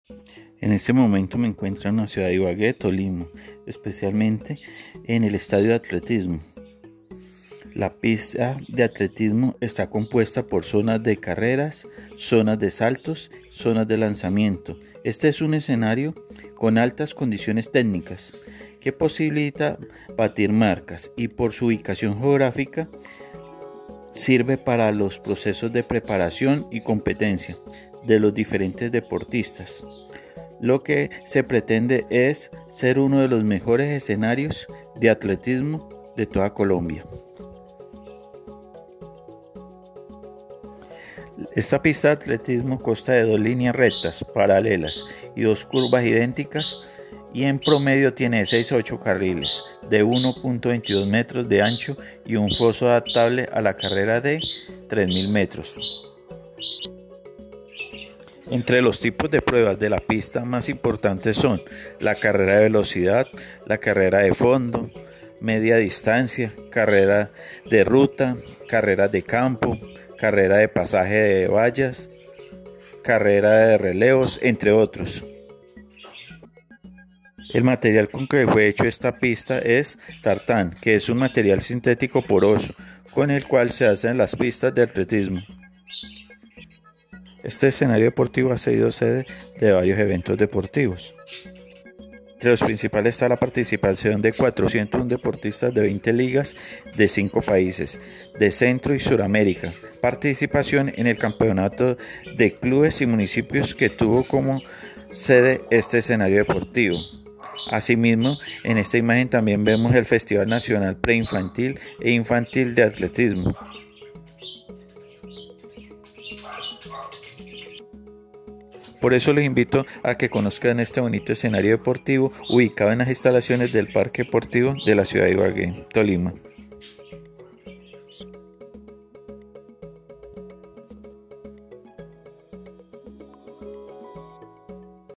En este momento me encuentro en la ciudad de Ibagué, Tolima, especialmente en el estadio de atletismo. La pista de atletismo está compuesta por zonas de carreras, zonas de saltos, zonas de lanzamiento. Este es un escenario con altas condiciones técnicas que posibilita batir marcas y por su ubicación geográfica sirve para los procesos de preparación y competencia de los diferentes deportistas. Lo que se pretende es ser uno de los mejores escenarios de atletismo de toda Colombia. Esta pista de atletismo consta de dos líneas rectas paralelas y dos curvas idénticas y en promedio tiene 6 a 8 carriles de 1.22 metros de ancho y un foso adaptable a la carrera de 3.000 metros. Entre los tipos de pruebas de la pista más importantes son la carrera de velocidad, la carrera de fondo, media distancia, carrera de ruta, carrera de campo, carrera de pasaje de vallas, carrera de relevos, entre otros. El material con que fue hecho esta pista es tartán, que es un material sintético poroso, con el cual se hacen las pistas de atletismo. Este escenario deportivo ha sido sede de varios eventos deportivos. Entre los principales está la participación de 401 deportistas de 20 ligas de 5 países de Centro y Suramérica, participación en el campeonato de clubes y municipios que tuvo como sede este escenario deportivo. Asimismo, en esta imagen también vemos el Festival Nacional Preinfantil e Infantil de Atletismo. Por eso les invito a que conozcan este bonito escenario deportivo ubicado en las instalaciones del Parque Deportivo de la ciudad de Ibagué, Tolima.